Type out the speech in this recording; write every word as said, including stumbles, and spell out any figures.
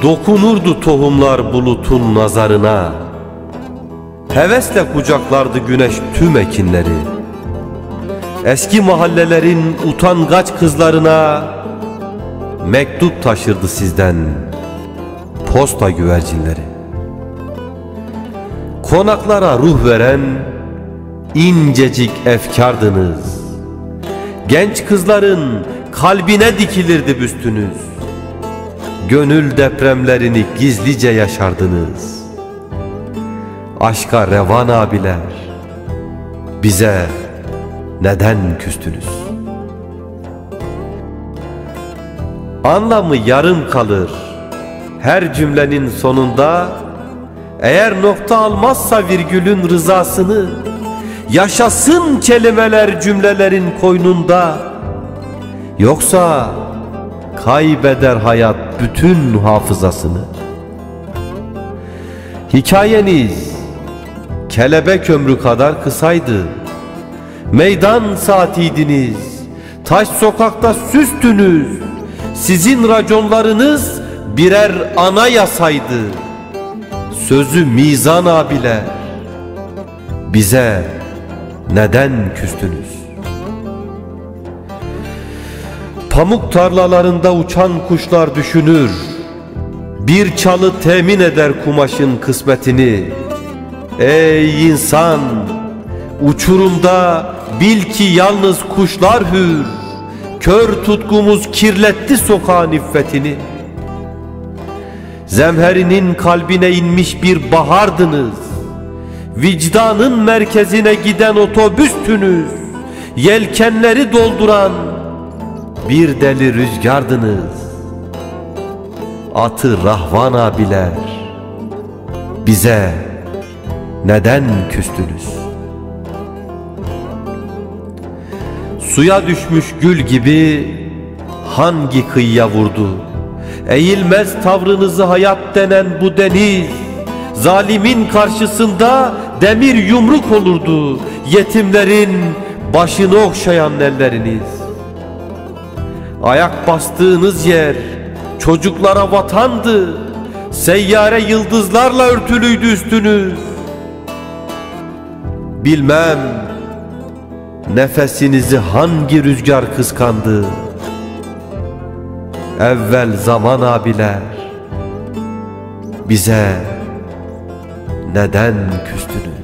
Dokunurdu tohumlar bulutun nazarına, hevesle kucaklardı güneş tüm ekinleri. Eski mahallelerin utangaç kızlarına mektup taşırdı sizden posta güvercinleri. Konaklara ruh veren incecik efkardınız. Genç kızların kalbine dikilirdi büstünüz. Gönül depremlerini gizlice yaşardınız. Aşka revan abiler, bize neden küstünüz? Anlamı yarım kalır her cümlenin sonunda. Eğer nokta almazsa virgülün rızasını, yaşasın kelimeler cümlelerin koynunda. Yoksa kaybeder hayat bütün hafızasını. Hikayeniz kelebek ömrü kadar kısaydı. Meydan saatiydiniz, taş sokakta süstünüz. Sizin raconlarınız birer anayasaydı. Sözü mizan abiler, bize neden küstünüz? Pamuk tarlalarında uçan kuşlar düşünür. Bir çalı temin eder kumaşın kısmetini. Ey insan, uçurumda bil ki yalnız kuşlar hür. Kör tutkumuz kirletti sokağın iffetini. Zemherinin kalbine inmiş bir bahardınız. Vicdanın merkezine giden otobüstünüz. Yelkenleri dolduran bir deli rüzgardınız. Atı rahvan abiler, bize neden küstünüz? Suya düşmüş gül gibi hangi kıyıya vurdu? Eğilmez tavrınızı hayat denen bu deniz. Zalimin karşısında demir yumruk olurdu yetimlerin başını okşayan elleriniz. Ayak bastığınız yer çocuklara vatandı. Seyyare yıldızlarla örtülüydü üstünüz. Bilmem nefesinizi hangi rüzgar kıskandı. Evvel zaman abiler, bize neden küstünüz?